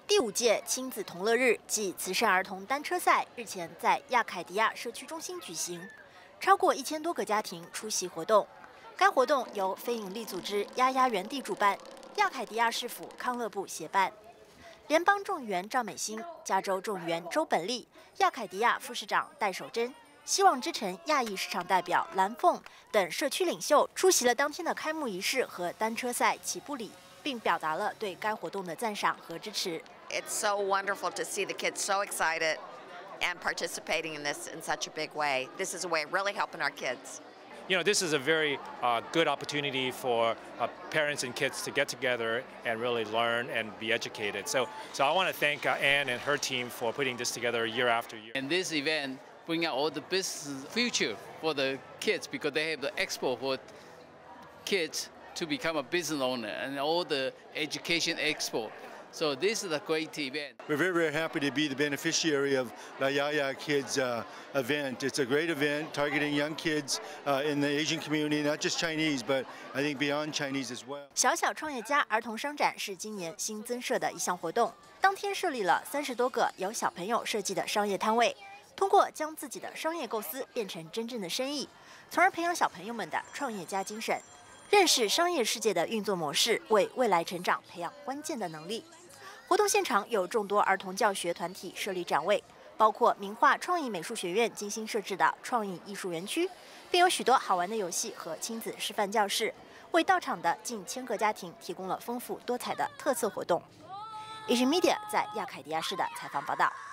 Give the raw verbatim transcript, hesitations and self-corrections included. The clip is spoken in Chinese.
第五届亲子同乐日暨慈善儿童单车赛日前在亚凯迪亚社区中心举行，超过一千多个家庭出席活动。该活动由非营利组织丫丫园地主办，亚凯迪亚市府康乐部协办。联邦众议员赵美心、加州众议员周本利、亚凯迪亚副市长戴守贞、希望之城亚裔市场代表蓝凤等社区领袖出席了当天的开幕仪式和单车赛起步礼，并表达了对该活动的赞赏和支持。 It's so wonderful to see the kids so excited and participating in this in such a big way. This is a way of really helping our kids. You know, this is a very uh, good opportunity for uh, parents and kids to get together and really learn and be educated. So, so I want to thank uh, Anne and her team for putting this together year after year. And this event bring out all the business future for the kids because they have the expo for kids to become a business owner and all the education expo. So this is a great event. We're very, very happy to be the beneficiary of La Yaya Kids uh, event. It's a great event targeting young kids uh, in the Asian community, not just Chinese, but I think beyond Chinese as well. 小小创业家儿童商展是今年新增设的一项活动，当天设立了三十多个由小朋友设计的商业摊位，通过将自己的商业构思变成真正的生意，从而培养小朋友们的创业家精神，认识商业世界的运作模式，为未来成长培养关键的能力。 活动现场有众多儿童教学团体设立展位，包括名画创意美术学院精心设置的创意艺术园区，并有许多好玩的游戏和亲子示范教室，为到场的近千个家庭提供了丰富多彩的特色活动。Asian Media 在亚凯迪亚市的采访报道。